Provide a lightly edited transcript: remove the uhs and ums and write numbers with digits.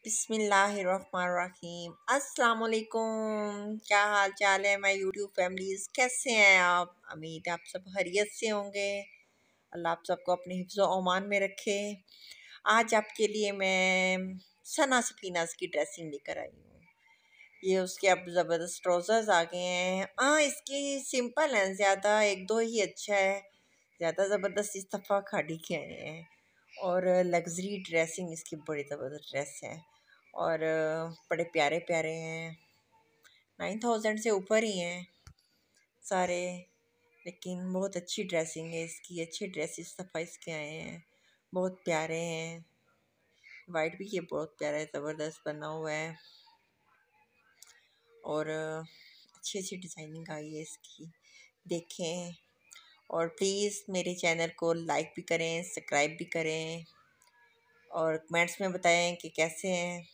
बिस्मिल्लाहिर्रहमानिर्रहीम। अस्सलाम वालेकुम। क्या हाल चाल है माय यूट्यूब फैमिलीज़, कैसे हैं आप? उम्मीद है आप सब खैरियत से होंगे। अल्लाह आप सबको अपने हिफ्ज़ व अमान में रखे। आज आपके लिए मैं सना सफीनाज की ड्रेसिंग लेकर आई हूँ। ये उसके अब ज़बरदस्त ट्राउज़र्स आ गए हैं। हाँ, इसकी सिंपल हैं, ज़्यादा एक दो ही अच्छा है, ज़्यादा ज़बरदस्त इस दफ़ा खाड़ी के आए हैं। और लग्जरी ड्रेसिंग इसकी बड़ी ज़बरदस्त ड्रेस है और बड़े प्यारे प्यारे हैं। 9000 से ऊपर ही हैं सारे, लेकिन बहुत अच्छी ड्रेसिंग है इसकी। अच्छे ड्रेसेस सफ़ा इसके आए हैं, बहुत प्यारे हैं। वाइट भी ये बहुत प्यारा है, ज़बरदस्त बना हुआ है और अच्छी अच्छी डिज़ाइनिंग आई है इसकी, देखें। और प्लीज़ मेरे चैनल को लाइक भी करें, सब्सक्राइब भी करें और कमेंट्स में बताएं कि कैसे हैं।